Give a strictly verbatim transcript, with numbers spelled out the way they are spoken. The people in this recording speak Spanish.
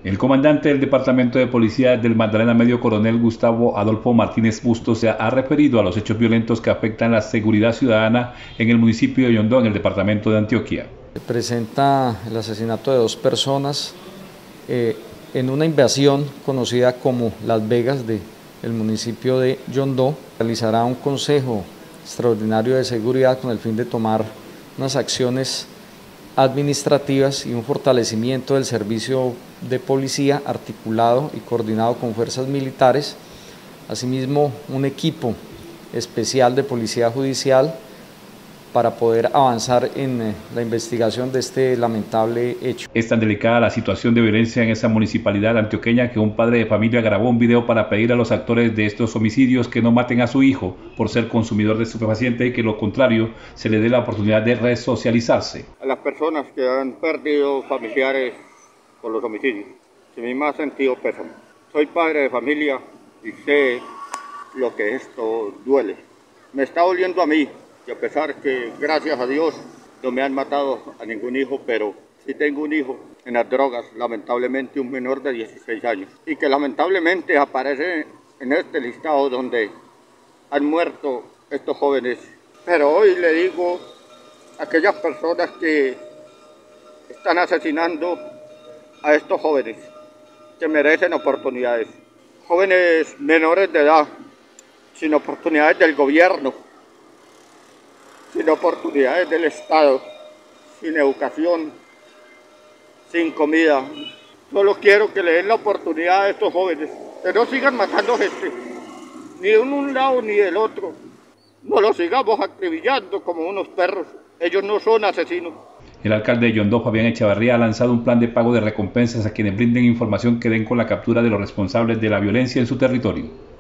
El comandante del Departamento de Policía del Magdalena Medio, coronel Gustavo Adolfo Martínez Bustos, se ha referido a los hechos violentos que afectan la seguridad ciudadana en el municipio de Yondó, en el departamento de Antioquia. Se presenta el asesinato de dos personas eh, en una invasión conocida como Las Vegas del municipio de Yondó. Realizará un consejo extraordinario de seguridad con el fin de tomar unas acciones administrativas y un fortalecimiento del servicio de policía articulado y coordinado con fuerzas militares, asimismo un equipo especial de policía judicial para poder avanzar en la investigación de este lamentable hecho. Es tan delicada la situación de violencia en esa municipalidad antioqueña que un padre de familia grabó un video para pedir a los actores de estos homicidios que no maten a su hijo por ser consumidor de estupefacientes y que lo contrario se le dé la oportunidad de resocializarse. A las personas que han perdido familiares por los homicidios, en mi más sentido pésame. Soy padre de familia y sé lo que esto duele. Me está doliendo a mí. Y a pesar que, gracias a Dios, no me han matado a ningún hijo, pero sí tengo un hijo en las drogas, lamentablemente un menor de dieciséis años, y que lamentablemente aparece en este listado donde han muerto estos jóvenes. Pero hoy le digo a aquellas personas que están asesinando a estos jóvenes, que merecen oportunidades, jóvenes menores de edad, sin oportunidades del gobierno, sin oportunidades del Estado, sin educación, sin comida. Solo quiero que le den la oportunidad a estos jóvenes, que no sigan matando gente, ni de un lado ni del otro. No los sigamos acribillando como unos perros, ellos no son asesinos. El alcalde de Yondó, Fabián Echavarría, ha lanzado un plan de pago de recompensas a quienes brinden información que den con la captura de los responsables de la violencia en su territorio.